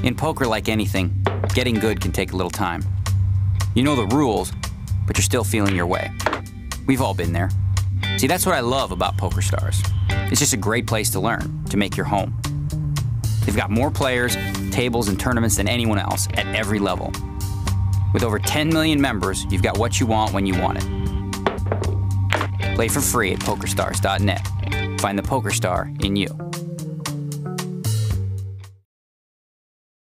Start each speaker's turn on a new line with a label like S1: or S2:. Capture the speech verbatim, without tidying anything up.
S1: In poker, like anything, getting good can take a little time. You know the rules, but you're still feeling your way. We've all been there. See, that's what I love about PokerStars. It's just a great place to learn, to make your home. They've got more players, tables, and tournaments than anyone else at every level. With over ten million members, you've got what you want when you want it. Play for free at poker stars dot net. Find the PokerStar in you.